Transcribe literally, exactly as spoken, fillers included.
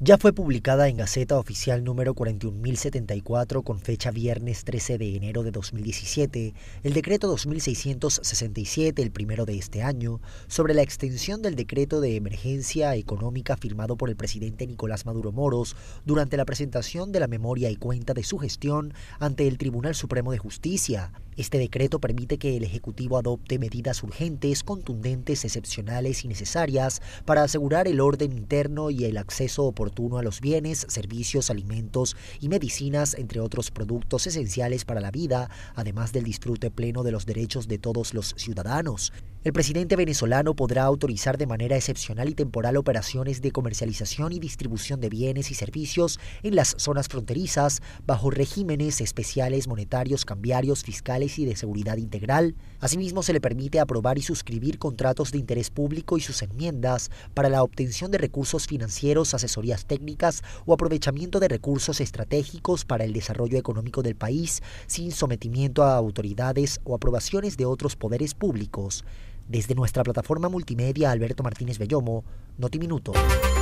Ya fue publicada en Gaceta Oficial número cuarenta y un mil setenta y cuatro con fecha viernes trece de enero de dos mil diecisiete, el decreto dos mil seiscientos sesenta y siete, el primero de este año, sobre la extensión del decreto de emergencia económica firmado por el presidente Nicolás Maduro Moros durante la presentación de la memoria y cuenta de su gestión ante el Tribunal Supremo de Justicia. Este decreto permite que el Ejecutivo adopte medidas urgentes, contundentes, excepcionales y necesarias para asegurar el orden interno y el acceso oportuno a los bienes, servicios, alimentos y medicinas, entre otros productos esenciales para la vida, además del disfrute pleno de los derechos de todos los ciudadanos. El presidente venezolano podrá autorizar de manera excepcional y temporal operaciones de comercialización y distribución de bienes y servicios en las zonas fronterizas bajo regímenes especiales monetarios, cambiarios, fiscales y de seguridad integral. Asimismo, se le permite aprobar y suscribir contratos de interés público y sus enmiendas para la obtención de recursos financieros, asesorías técnicas o aprovechamiento de recursos estratégicos para el desarrollo económico del país sin sometimiento a autoridades o aprobaciones de otros poderes públicos. Desde nuestra plataforma multimedia Alberto Martínez Bellomo, Notiminuto.